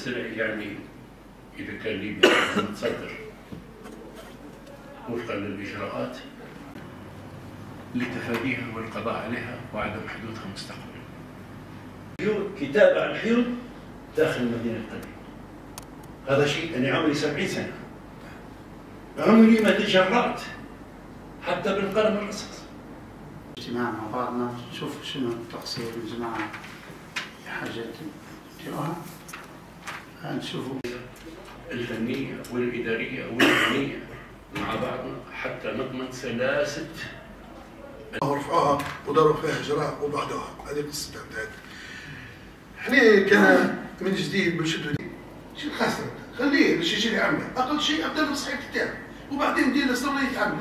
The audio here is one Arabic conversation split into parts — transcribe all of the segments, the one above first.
يعني إذا كان لي متصدر وفقا للإجراءات لتفاديها والقضاء عليها وعدم حدوثها مستقبلا. كتابة عن الحيض داخل المدينة القديمة، هذا شيء أنا عمري 70 سنة عمري ما تجرأت حتى بالقلم الرصاص. اجتماع مع بعضنا نشوف شنو التقصير الجماعة حاجات نديروها، نشوفوا الفنية والإدارية والمهنية مع بعضنا حتى نضمن سلاسة. رفعوها وداروا فيها إجراء وبعدوها، هذه القصة بتاعتها. احنا كان من جديد بنشدوا شو الخاسر؟ خليه باش يجي يعمل، أقل شيء أبدأ بصحيح الكتاب وبعدين ندير الأسرة يتعمل.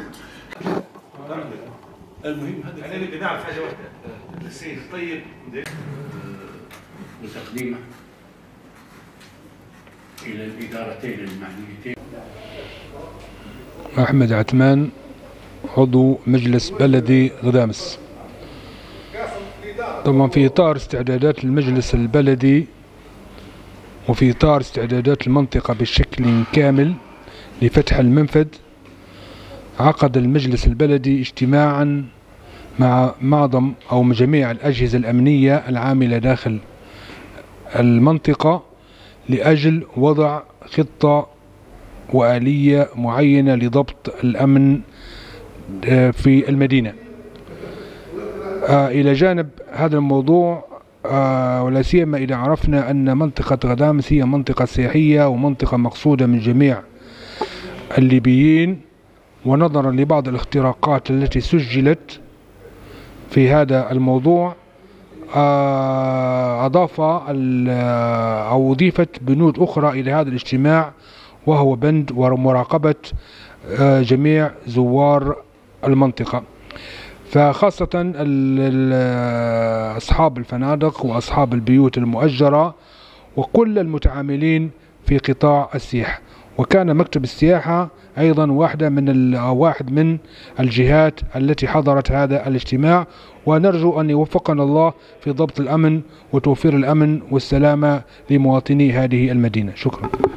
المهم هذا أنا اللي نعرف حاجة واحدة، السيد طيب وتقديمه إلى الإدارتين المعنيتين. أحمد عثمان، عضو مجلس بلدي غدامس. طبعا في إطار استعدادات المجلس البلدي وفي إطار استعدادات المنطقة بشكل كامل لفتح المنفذ، عقد المجلس البلدي اجتماعا مع معظم أو جميع الأجهزة الأمنية العاملة داخل المنطقة لأجل وضع خطة وآلية معينة لضبط الأمن في المدينة. إلى جانب هذا الموضوع ولا سيما إذا عرفنا أن منطقة غدامس هي منطقة سياحية ومنطقة مقصودة من جميع الليبيين، ونظرا لبعض الاختراقات التي سجلت في هذا الموضوع أضيفت بنود أخرى إلى هذا الاجتماع، وهو بند ومراقبة جميع زوار المنطقة، فخاصة أصحاب الفنادق وأصحاب البيوت المؤجرة وكل المتعاملين في قطاع السياحة. وكان مكتب السياحة أيضا واحد من الجهات التي حضرت هذا الاجتماع، ونرجو أن يوفقنا الله في ضبط الأمن وتوفير الأمن والسلامة لمواطني هذه المدينة. شكرا.